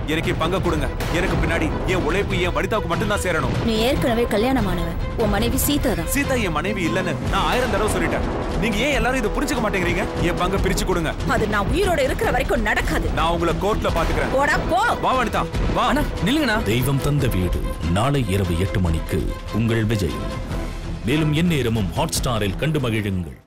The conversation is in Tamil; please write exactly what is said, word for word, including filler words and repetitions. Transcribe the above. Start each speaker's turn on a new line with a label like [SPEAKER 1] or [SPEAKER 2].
[SPEAKER 1] எனக்கு பங்க கொடுங்க. எனக்கு பின்னாடி என் உழைப்பு என் வனிதாவுக்கு மட்டும் தான் சேரணும்.
[SPEAKER 2] நீ ஏற்கனவே கல்யாணமானவன். உன் மனைவி சீதா தான்.
[SPEAKER 1] சீதா என் மனைவி இல்லன்னு நான் ஆயிரம் தடவை சொல்லிட்டேன். நீங்க ஏன் எல்லாரும் இதை புரிஞ்சுக்க மாட்டேங்கிறீங்க? என் பங்க பிரிச்சு கொடுங்க.
[SPEAKER 2] அது நான் உயிரோட இருக்கிற வரைக்கும் நடக்காது.
[SPEAKER 1] நான் உங்களை கோர்ட்ல பாத்துக்கிறேன்.
[SPEAKER 2] போடா போ.
[SPEAKER 1] வா வனிதா வா.
[SPEAKER 3] அண்ணா நில்லுங்கண்ணா.
[SPEAKER 4] தெய்வம் தந்த வீடு நாளை இரவு எட்டு மணிக்கு உங்கள் விஜய். மேலும் எந்நேரமும் ஹாட் ஸ்டாரில் கண்டு மகிழுங்கள்.